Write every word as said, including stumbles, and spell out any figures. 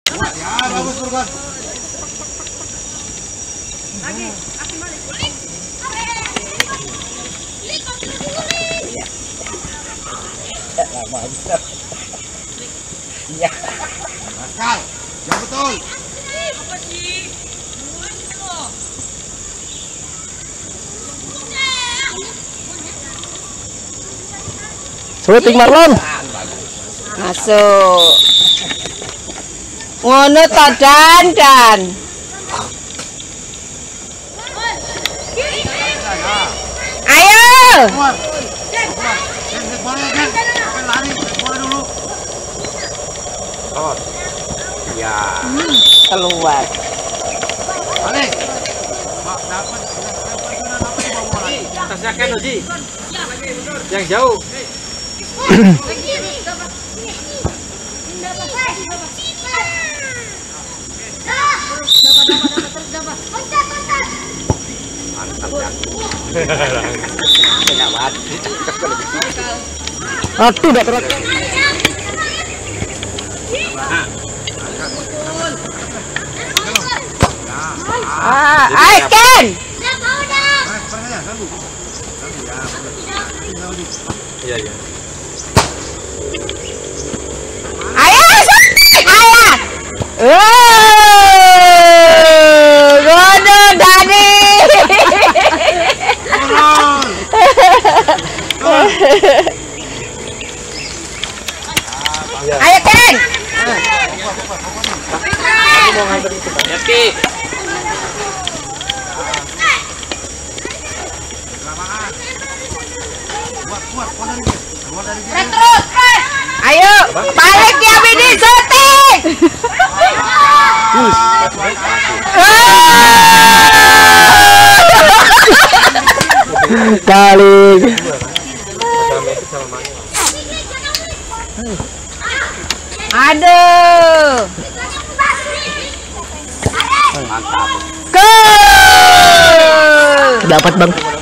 Ya, bagus Furkan. Lagi, api balik. Lama bisa. Iya. Pascal, jauh betul. Apa sih? Shooting Marlon. Masuk. Ngono to Dan Dan. Ayo. Keluar. Keluar. Gen, lihat bola ya, Gen. Sampai lari, lihat bola dulu. Oh. Ya. Keluar. Balik. Pak, dapat. Dapat sudah dapat di bawah lagi. Atasnya kan Oji. Yang jauh. Mantap ya. Enak banget. Aduh, enggak terat. Ah, ayo Ken. Iya, iya. Ayo, ayo. Oh, ngono Dani. Ayo Ken. Aku mau nganter itu, Pak. Yaki. Kuat, kuat, kuat dari Gen. Keluar dari Gen. Terus, ayo, balik ya Bini syuting. Kali. Aduh. Mantap. Gol. Dapat, Bang.